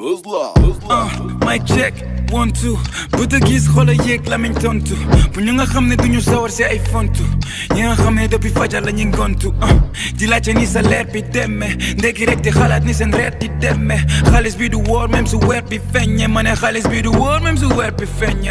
Mic check 1 2 bët a gis xol a yéeg lamiñ tontu bu ñu nga xam ne duñu sawar si ay fontu ñi nga xam ne depuis fajar la ñu ngontu di laajte ni sa leer bi demee ndekki rek di xalaat ni seen reer di demee xaalis bi du wóor même su weer bi feeñee ma ne xaalis bi du wóor même su weer bi feeñee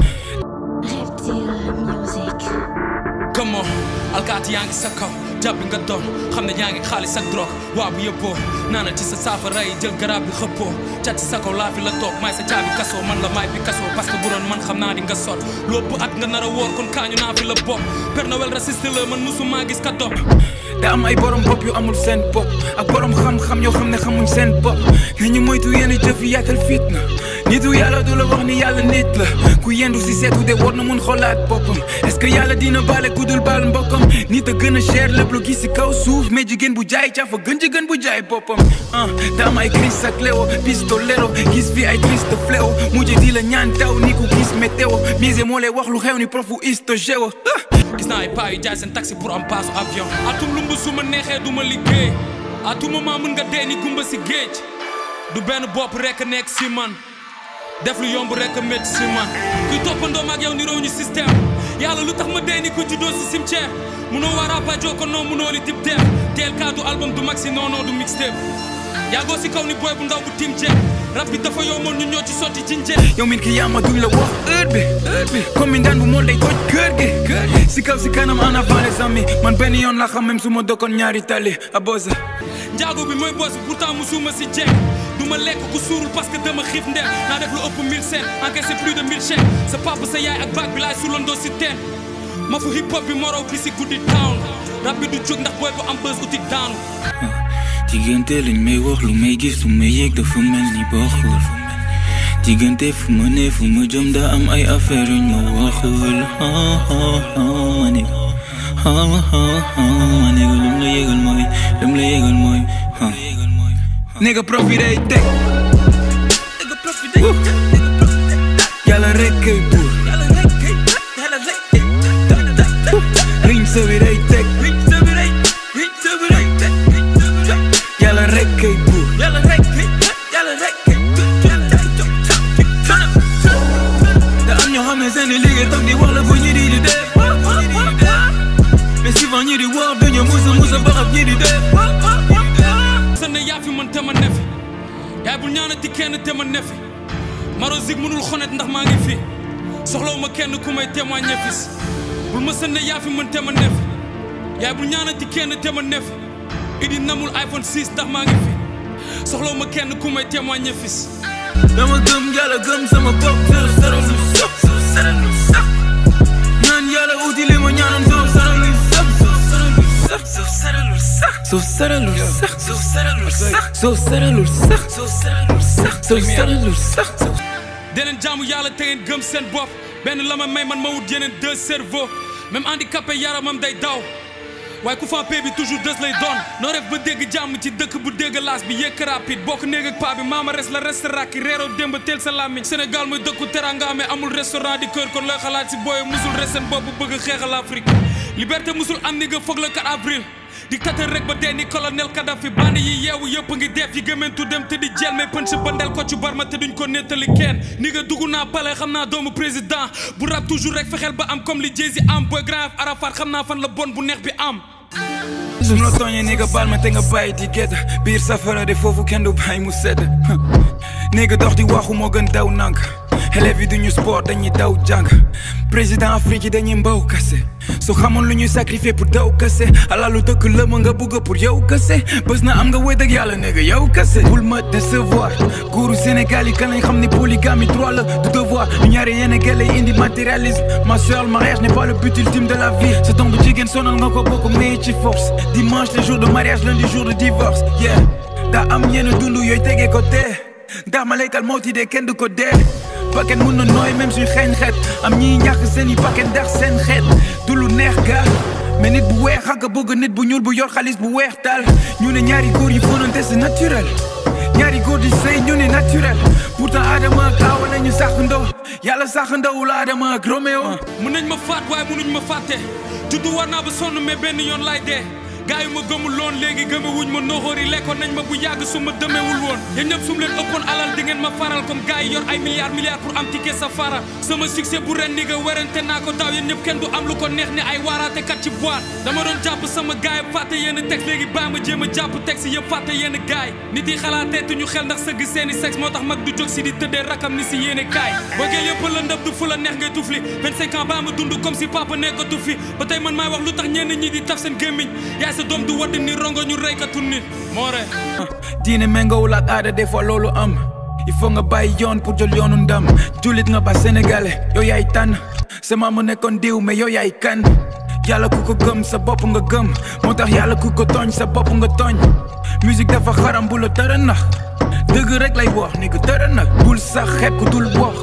Come on, alkaati yaa ngi sa kaw jàpp nga doon xam ne yaa ngi xaalis ak drogue waa bu yëppoo naana ci sa saafara yi jël garab bi xëppoo cat ci sa kaw laa fi la toog maay sa caabi kasoo man la maay bi kasoo parce que bu doon man xam naa di nga sot lóobu at nga nar a wóor kon kaañu naa fi la bopp Père Noël raciste la man musuma gis ka topp da am ay borom bopp yu amul seen bopp ak borom xam-xam yoo xam ne xamuñ seen bopp nga ñu moytu yenn jëf yi yaatal fitna nitu yàlla du la wax ni yàlla nit la ku yendu si seetu de war na mun xoolaat boppam est-ce que yàlla dina baale ku dul baal mbokkam nit a gën a cher lépp lu gis si kaw suuf mais jigéen bu jaay caafa gën jigéen bu jaay boppam da am ay Chris ak Léo pistolero gis fi ay triste fléau mujj di la ñaan taw ni ku gis météo mise moo lay wax lu xew ni profu histogéo gis naa ay paa yu jaay seen taxi pour am paasu avion atum lumb su ma neexee du ma liggéey à tout moment mën nga dee ni gumba si géej du benn bopp rek nekk si man def lu yomb rek a métti si man kuy toppandoom ak yow ni réew ñu système yàlla lu tax ma dee ni ko juddoo si cimetière munoo war a pajoo ko non munoo li dib def teel kaa du album du maxi non non du mixtape yaagoo si kaw ni boy bu ndaw bu tim jeeg rap bi dafa yomboon ñu ñoo ci sotti ci njëg yow min ki yaama duñ la wax heure bi comme mi daan bu moo lay toj kër gi si kaw si kanam en avant les amis man benn yoon la xam même su ma dokkoon ñaari tali abosa njaago bi mooy boss bi pourtant musuma si jeeg duma lekk ku suurul parce que dama xiif ndeer naa def lu ëpp 1000 cents encaissé plus de 1000 chèques sa papa sa yaay ak baag bi laay sulandoo si teen ma fu hip hop bi morow bi si guddi town rap bi du jóg ndax booy bu am buzz uti daanu diggante lañ may wax lu may gis lu may yëg dafa mel ni bokkul diggante fu ma ne fu ma jëm daa am ay affaire yu ñu waxul ma ne lum la yëgal mooy nigga profit day teg yàlla rek kay buur riñ sa bi day teg yàlla rek kay buur da am ñoo xam ne seen i liggéey toog di wax la fu ñi di def mais souvent ñi di wax dañu musa baxab ñi di def ne yaa fi man te ma ne fi yaay bul ñaanati kenn te ma ne fi maro zig mënul xonet ndax maa ngi fi soxlawu ma kenn ku may témoigner fis bul ma sën ne yaa fi man te ma ne fi yaay bul ñaanati kenn te ma ne fi idi namul iPhone 6 ndax maa ngi fi soxlawu ma kenn ku may témoigner fis dama gëm yàlla gëm sama bopp sara lu sax ñaan yàlla uti li ma ñaanoon soo sara lu sax deneen jaamu yàlla te ngeen gëm seen bopp benn la ma may man ma wut yeneen 2 cerveau même handicapé yaramam day daw waaye ku fa pay bi toujours des lay doon noo def ba dégg jàmm ci dëkk bu dégg laas bi yëkk rapide bokk néeg ak paa bi maama res la restaurant ki reeroo démb teel sa làmmiñ Sénégal mooy dëkku teranga amee amul restaurant di kër kon looy xalaat si booy musul res seen bopp bëgg xeexal Afrique liberté musul am ni nga foog le 4 avril dictateur rek ba dee ni colonel Kadhafi bandi yi yeewu yëpp ngi def yi gëmentu dem te di jël mais pënc bandel ko ci barma te duñ ko nettali kenn ni nga dugg naa pale xam naa doomu président bu rap toujours rek fexeel ba am comme li Jay-Z am boy grand Arafat xam naa fan la bon bu neex bi am su ma la tooñee ni nga baal ma te nga bàyyi di gedd biir safara de foofu kenn du bàyyi mu sedd ni nga dox di waxu moo gën daw nank élèves yi duñu sport dañuy daw jàng président Afrique yi dañuy mbaw kase su xamoon lu ñuy sacrifier pour daw kase alalu dëkk la ma nga bugg pour yow kase bés na am nga wéy ak yàlla ne nga yow kase bul ma décevoir góoru Sénégal yi kan lañ xam ni polygamie droit la du devoir ñu ñaari yéen gele indi matérialisme ma soeur le mariage n'est pas le but ultime de la vie sa tombe jigéen sonal nga ko bokk mais ci force dimanche le jour de mariage lundi jour de divorce yeah daa am ñenn dund yooyu tegee ko dee ndax ma laykal moo ti dee kenn du ko dee paquet mun na nooy même suy xeeñ xeet am ñiy ñàkk seen i paquet ndax seen xeet du lu neex gaa mais nit bu weex ak bëgg nit bu ñuul bu yor xaalis bu weex taal ñu ne ñaari góor yi fonante c'est naturel ñaari góor di sëy ñu ne naturel pourtant Adama ak Awa la ñu saxandoo yàlla saxandowul Adama ak Roméo mën nañ ma faat waaye mënuñ ma fàtte juddu war naa ba sonn mais benn yoon laay dee gaa yu ma gëmul loon léegi gëme wuñ ma noxoor yi lekkoon nañ ma bu yàgg su ma demewul woon yéen ñëpp su mu leen ëppoon alal di ngeen ma faral comme gaa yi yor ay milliards pour am ticket safara sama succès bu ren ni nga werante naa ko daaw yéen ñëpp kenn du am lu ko neex ni ay waaraate kat ci boîte dama doon jàpp sama gaay yi fàtte yenn texte léegi baa ma jéem a jàpp texte yëpp fàtte yenn gaay nit yi xalaatee tu ñu xel ndax sëgg seeni sexe moo tax mag du jóg si di tëddee rakam ni si yéene kaay bëggeel yëpp la ndëb du fu la neex ngay tufli 25 ans baa ma dund comme si papa nekkatu fi ba tey man maay wax lu tax ñenn ñi di taf seen gémmiñ yaay sa doom du wadd ni rongo ñu reykatu nit moo re diine méngoowul ak aada des fois loolu am il faut nga bàyyi yoon pour jël yoonu ndam jullit nga ba sénégalais yow yaay tànn sama mu nekkoon diw mais yow yaay kan yàlla ku ko gëm sa bopp nga gëm moo tax yàlla ku ko tooñ sa bopp nga tooñ musique dafa xaram bu la tëra nax dëgg rek lay wax ni ko tëra nag bul sax xeeb ku dul wax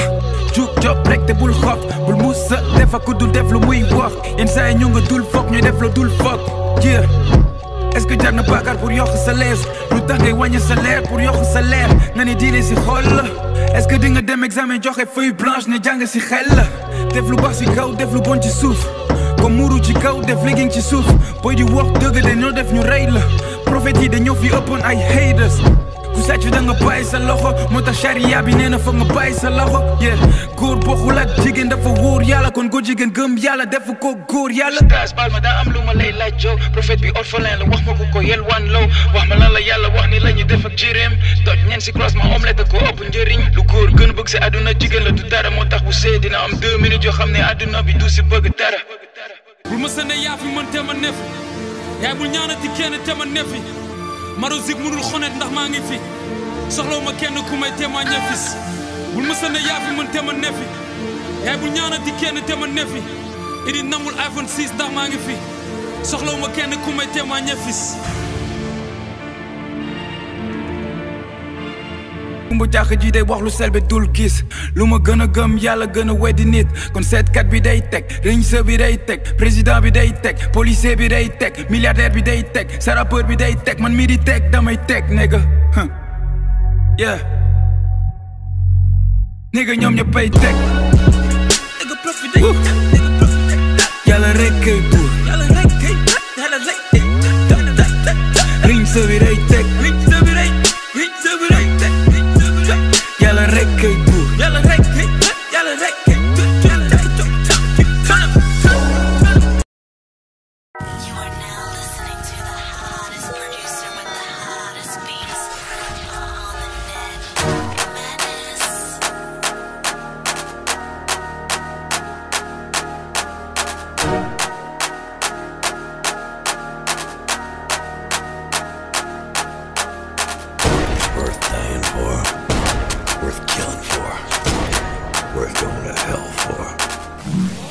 juk job rek te bul xof bul musa defa ku dul def lu muy wax yenn saa yi ñu nga dul foog ñuy def lu dul foog yeah est-ce que jar na baakaar pour yokk sa lees lu tax ngay wàññi sa leer pour yokk sa leer nga ne diine si xol la est-ce que di nga dem examen joxe feuille blanche ne jàng si xel la def lu baax si kaw def lu bon ci suuf comme muru ci kaw def liggéey ci suuf booy di wax dëgg dañoo def ñu rey la prophète yi dañoo fi ëppoon ay haters ku sàcc da nga bàyyi sa loxo moo tax charia bi nee na foog nga bàyyi sa loxo yeah góor bokkul ak jigéen dafa wóor yàlla kon góor jigéen gëm yàlla def ko góor yàlla stas baal ma daa am lu ma lay laaj jow prophète bi orphelin la wax ma ko yelwaan law wax ma lan la yàlla wax ni la ñu def ak jiréem toj ñeen si croisement omelette ko ëpp njëriñ lu góor gën a bëgg si àdduna jigéen la du dara moo tax bu see dina am 2 minutes yoo xam ne àdduna bi du si bëgg dara bul ma sane yaa fi mën te ma nefi yaay bul ñaanati kenn te ma nefi Marosique mënul xonet ndax maa ngi fi soxlawu ma kenn ku may témoigner fis bul ma sane yaa fi mën te ma nefi yaay bul ñaanati kenn te ma nefi idi namul iPhone 6 ndax maa ngi fi soxlawu ma kenn ku may témoigner fis kumbu jàq ji day wax lu selbe dul gis lu ma gën a gëm yàlla gën a weddi nit kon seetkat bi day teg riñse bi day teg président bi day teg policier bi day teg milliardaire bi day teg sarapeur bi day teg man mi di teg damay teg nigga yeah nigga ñoom ñëppay teg nigga prof bi day yàlla rek kay buur yàlla rek kay riñse bi day teg riñse bi day teg yàlla rek kay buur yàlla rek kay yàlla rek kay You are now listening to the hottest producer with the hottest beats on the net. Menace. Worth dying for, worth killing for, worth going to hell for.